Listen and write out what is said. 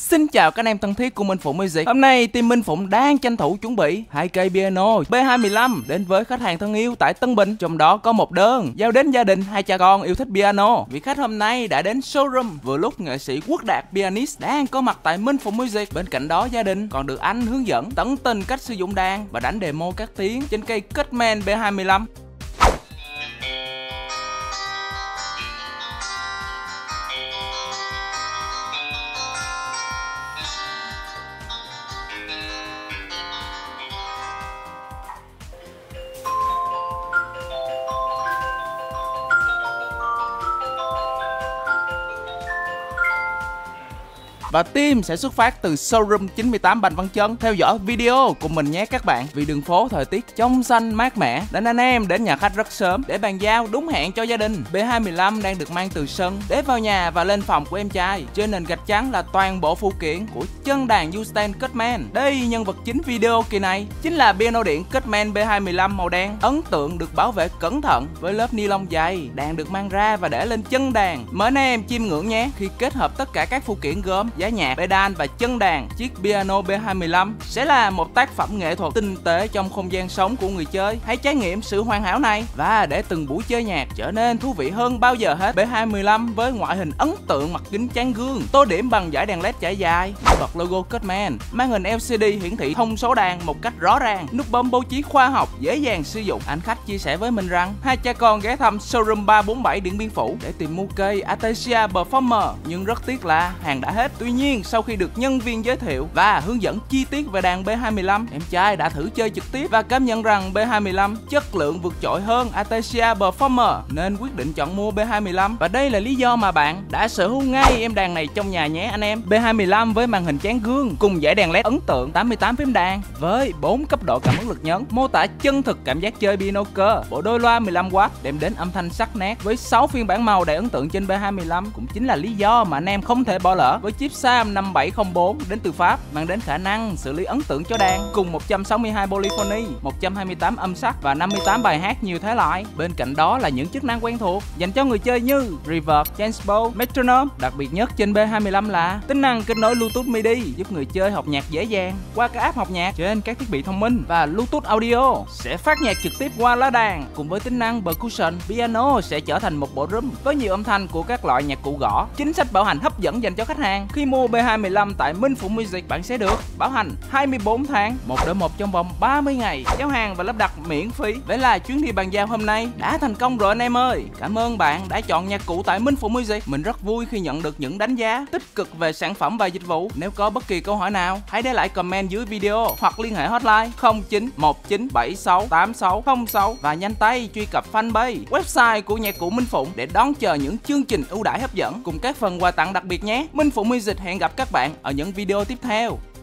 Xin chào các anh em thân thiết của Minh Phụng Music. Hôm nay team Minh Phụng đang tranh thủ chuẩn bị 2 cây piano B25 đến với khách hàng thân yêu tại Tân Bình. Trong đó có một đơn giao đến gia đình hai cha con yêu thích piano. Vị khách hôm nay đã đến showroom vừa lúc nghệ sĩ Quốc Đạt pianist đang có mặt tại Minh Phụng Music. Bên cạnh đó gia đình còn được anh hướng dẫn tận tình cách sử dụng đàn và đánh demo các tiếng trên cây Cutman B25. Và team sẽ xuất phát từ showroom 98 Bành Văn Chân. Theo dõi video của mình nhé các bạn. Vì đường phố thời tiết trong xanh mát mẻ nên anh em đến nhà khách rất sớm để bàn giao đúng hẹn cho gia đình. B25 đang được mang từ sân để vào nhà và lên phòng của em trai. Trên nền gạch trắng là toàn bộ phụ kiện của chân đàn Justin Cutman. Đây, nhân vật chính video kỳ này chính là piano điện Cutman B25 màu đen. Ấn tượng được bảo vệ cẩn thận với lớp ni lông dày. Đàn được mang ra và để lên chân đàn. Mời anh em chiêm ngưỡng nhé. Khi kết hợp tất cả các phụ kiện gồm giá nhạc, pedal và chân đàn, chiếc piano B25 sẽ là một tác phẩm nghệ thuật tinh tế trong không gian sống của người chơi. Hãy trải nghiệm sự hoàn hảo này và để từng buổi chơi nhạc trở nên thú vị hơn bao giờ hết. B25 với ngoại hình ấn tượng, mặt kính tráng gương, tô điểm bằng dải đèn led trải dài, bật logo Cutman, màn hình LCD hiển thị thông số đàn một cách rõ ràng, nút bấm bố trí khoa học, dễ dàng sử dụng. Anh khách chia sẻ với mình rằng hai cha con ghé thăm showroom 347 Điện Biên Phủ để tìm mua cây Acacia Performer, nhưng rất tiếc là hàng đã hết. Tuy nhiên sau khi được nhân viên giới thiệu và hướng dẫn chi tiết về đàn B25, em trai đã thử chơi trực tiếp và cảm nhận rằng B25 chất lượng vượt trội hơn Acacia Performer nên quyết định chọn mua B25. Và đây là lý do mà bạn đã sở hữu ngay em đàn này trong nhà nhé anh em. B25 với màn hình tráng gương cùng dải đèn led ấn tượng, 88 phím đàn với 4 cấp độ cảm ứng lực nhấn, mô tả chân thực cảm giác chơi piano cơ. Bộ đôi loa 15W đem đến âm thanh sắc nét với 6 phiên bản màu đầy ấn tượng trên B25 cũng chính là lý do mà anh em không thể bỏ lỡ. Với chip Sam 5704 đến từ Pháp mang đến khả năng xử lý ấn tượng cho đàn cùng 162 polyphony, 128 âm sắc và 58 bài hát nhiều thể loại. Bên cạnh đó là những chức năng quen thuộc dành cho người chơi như reverb, tempo, metronome. Đặc biệt nhất trên B25 là tính năng kết nối Bluetooth MIDI giúp người chơi học nhạc dễ dàng qua các app học nhạc trên các thiết bị thông minh, và Bluetooth Audio sẽ phát nhạc trực tiếp qua lá đàn. Cùng với tính năng percussion, piano sẽ trở thành một bộ room với nhiều âm thanh của các loại nhạc cụ gõ. Chính sách bảo hành hấp dẫn dành cho khách hàng. Khi mua B25 tại Minh Phụng Music, bạn sẽ được bảo hành 24 tháng, 1 đổi 1 trong vòng 30 ngày, giao hàng và lắp đặt miễn phí. Vậy là chuyến đi bàn giao hôm nay đã thành công rồi anh em ơi. Cảm ơn bạn đã chọn nhạc cụ tại Minh Phụng Music. Mình rất vui khi nhận được những đánh giá tích cực về sản phẩm và dịch vụ. Nếu có bất kỳ câu hỏi nào, hãy để lại comment dưới video hoặc liên hệ hotline 0919768606 và nhanh tay truy cập fanpage, website của nhạc cụ Minh Phụng để đón chờ những chương trình ưu đãi hấp dẫn cùng các phần quà tặng đặc biệt nhé. Minh Phụng Music hẹn gặp các bạn ở những video tiếp theo.